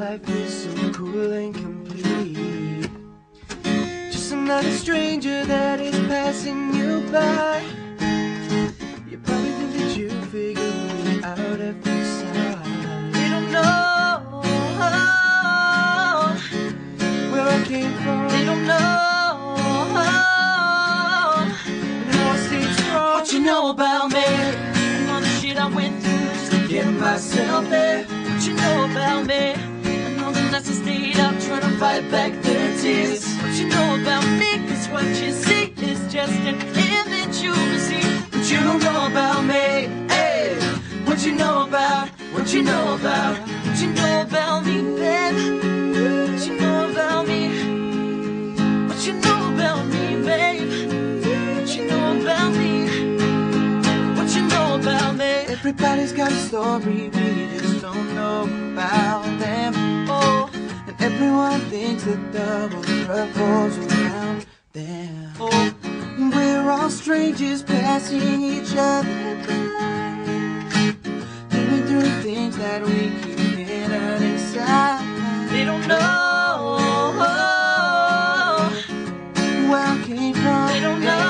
life is so cool and complete. Just another stranger that is passing you by. You probably think that you figured me out every side. They don't know where I came from. They don't know, but I know I stayed strong. What you know about me? And all the shit I went through just to get myself there. What you know about me? And all the nights I stayed up trying to fight back the tears. What you know about me? 'Cause what you see is just an image you receive. What you don't know about me? Hey, what you know about? What you know about? What you know about me, babe? What you know about me? What you know about me, babe? What you know about me? What you know about me? Everybody's got a story, we just don't know about them. Oh, and everyone thinks that the world revolves around them. Oh, we're all strangers passing each other by, living through things that we keep hidden inside. They don't know where I came from. They don't know.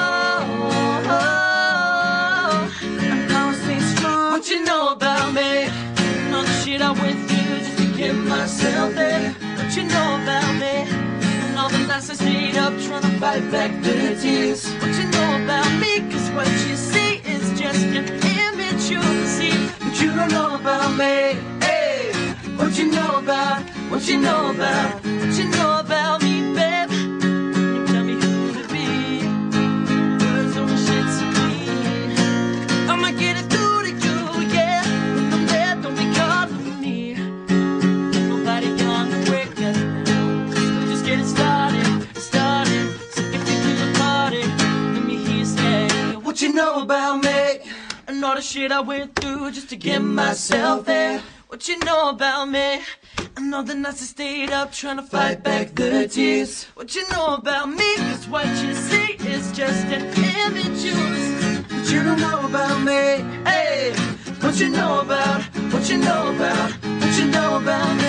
I'm gonna stay strong. What you know about me? And all the shit I went through just to get myself there. What you know about me? And all the nights I stayed up trying to fight back the tears. What you know about me? 'Cause what you see is just an image you receive. But you don't know about me. Hey, what you know about? What you know about? What you know about me, babe? You tell me who to be. Words don't shit to me. I'ma get it through to you, yeah. When I'm there, don't be calling me. Nobody gonna break us down. We're just getting started. So if you do the party, let me hear you say, what you know about me? And all the shit I went through just to get myself there. What you know about me? And all the nights I stayed up trying to fight back the tears. What you know about me? 'Cause what you see is just an image you receive. What you don't know about me? Hey, what you know about? What you know about? What you know about me?